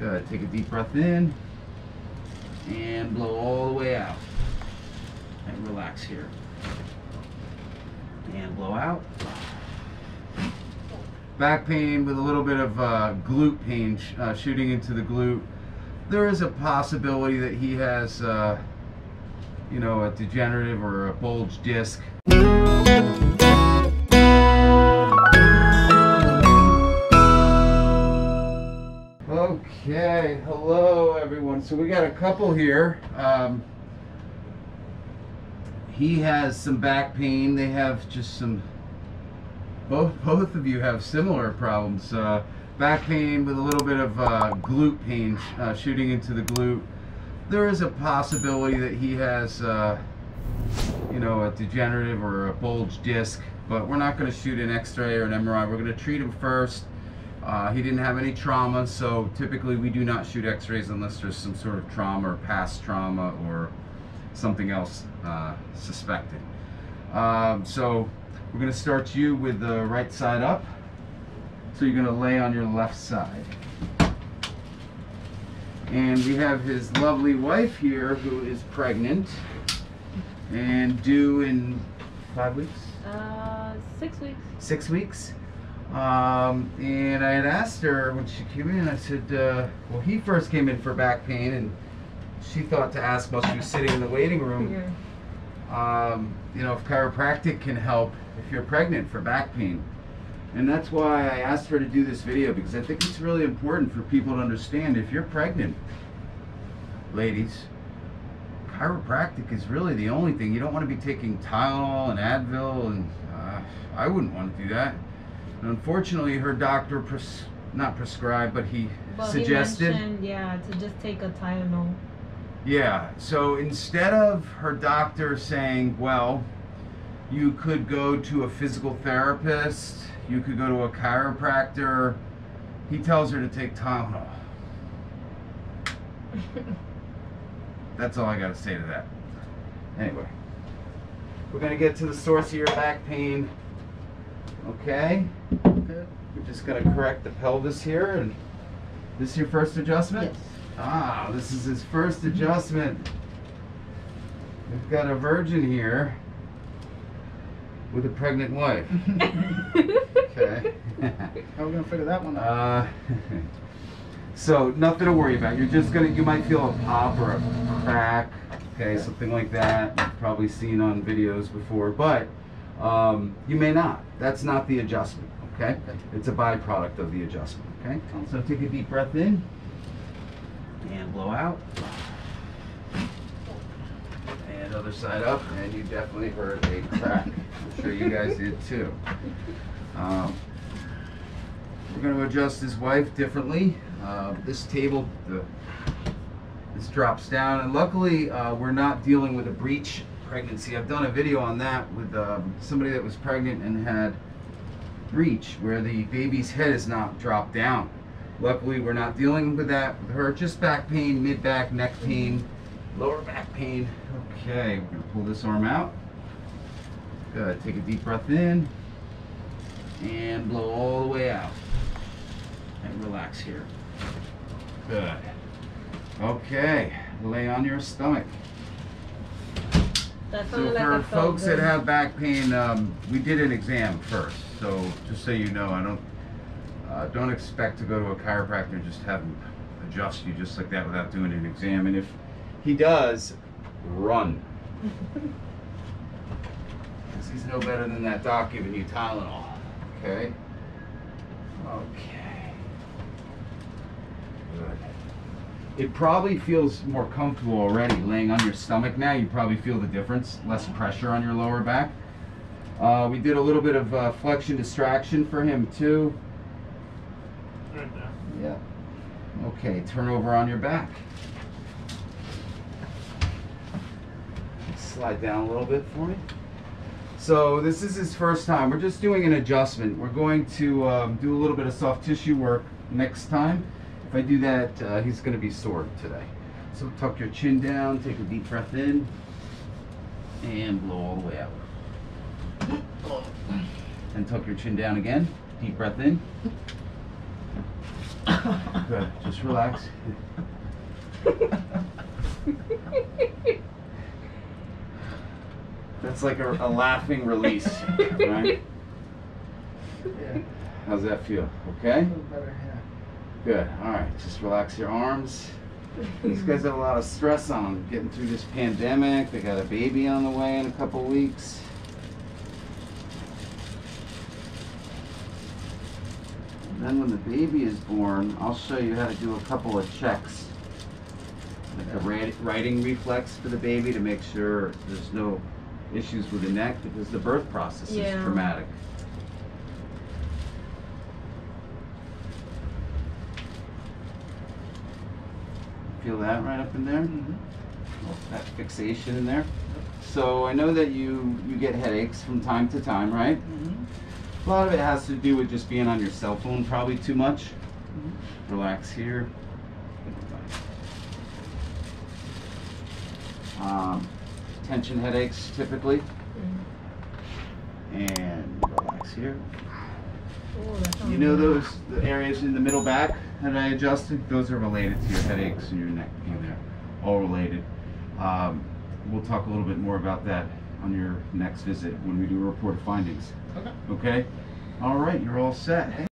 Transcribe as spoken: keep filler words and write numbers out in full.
Good. Take a deep breath in and blow all the way out. And relax here. And blow out. Back pain with a little bit of uh, glute pain sh uh, shooting into the glute. There is a possibility that he has, uh, you know, a degenerative or a bulge disc. Okay, hello everyone. So we got a couple here. Um, he has some back pain. They have just some, both, both of you have similar problems. Uh, back pain with a little bit of uh, glute pain sh uh, shooting into the glute. There is a possibility that he has, uh, you know, a degenerative or a bulge disc, but we're not going to shoot an X-ray or an M R I. We're going to treat him first. Uh, he didn't have any trauma, so typically we do not shoot X-rays unless there's some sort of trauma or past trauma or something else uh, suspected. Um, so we're going to start you with the right side up. So you're going to lay on your left side. And we have his lovely wife here who is pregnant and due in five weeks? Uh, six weeks. Six weeks. Um, and I had asked her when she came in, I said, uh, well, he first came in for back pain, and she thought to ask while she was sitting in the waiting room, um, you know, if chiropractic can help if you're pregnant for back pain. And that's why I asked her to do this video, because I think it's really important for people to understand if you're pregnant, ladies, chiropractic is really the only thing. You don't want to be taking Tylenol and Advil, and uh, I wouldn't want to do that. And unfortunately, her doctor, pres not prescribed, but he well, suggested. He mentioned, yeah, to just take a Tylenol. Yeah, so instead of her doctor saying, well, you could go to a physical therapist, you could go to a chiropractor, he tells her to take Tylenol. That's all I got to say to that. Anyway, we're going to get to the source of your back pain. Okay, good. We're just going to correct the pelvis here. And this is your first adjustment? Yes. Ah, this is his first adjustment. We've got a virgin here with a pregnant wife. Okay. How are we going to figure that one out? Uh, so nothing to worry about. You're just going to, you might feel a pop or a crack, okay, something like that. You've probably seen on videos before, but um, you may not. That's not the adjustment, okay? It's a byproduct of the adjustment, okay? So take a deep breath in and blow out. And other side up, and you definitely heard a crack. I'm sure you guys did too. Um, we're going to adjust his wife differently. Uh, this table, the, this drops down, and luckily uh, we're not dealing with a breech pregnancy. I've done a video on that with um, somebody that was pregnant and had breech, where the baby's head is not dropped down. Luckily we're not dealing with that with her, just back pain, mid-back, neck pain, lower back pain. Okay, we're going to pull this arm out. Good. Take a deep breath in and blow all the way out. And relax here. Good. Okay, lay on your stomach. That So sounded like for it felt folks that good. have back pain, um, we did an exam first. So just so you know, I don't uh, don't expect to go to a chiropractor and just have him adjust you just like that without doing an exam. And if he does, run. Because he's no better than that doc giving you Tylenol. Okay? Okay. Good. It probably feels more comfortable already laying on your stomach now. You probably feel the difference. Less pressure on your lower back. Uh, we did a little bit of uh, flexion distraction for him too. Right there. Yeah. Okay, turn over on your back. Slide down a little bit for me. So this is his first time. We're just doing an adjustment. We're going to um, do a little bit of soft tissue work next time. If I do that, uh, he's going to be sore today. So tuck your chin down, take a deep breath in, and blow all the way out. And tuck your chin down again. Deep breath in. Good. Just relax. That's like a, a laughing release, right? Yeah. How's that feel? A Okay? little better, yeah. Good. All right. Just relax your arms. These guys have a lot of stress on them getting through this pandemic. They got a baby on the way in a couple weeks. And then when the baby is born, I'll show you how to do a couple of checks. Like a ri- writing reflex for the baby to make sure there's no issues with the neck because the birth process Yeah. is traumatic. Feel that right up in there? Mm-hmm. That fixation in there. So I know that you you get headaches from time to time, right? Mm-hmm. A lot of it has to do with just being on your cell phone probably too much. Mm-hmm. Relax here. Um, tension headaches typically. Mm. And relax here. Oh, that sounds You know good. those the areas in the middle back that I adjusted? Those are related to your headaches and your neck pain there. All related. Um, we'll talk a little bit more about that on your next visit when we do a report of findings. Okay. Okay? All right, you're all set.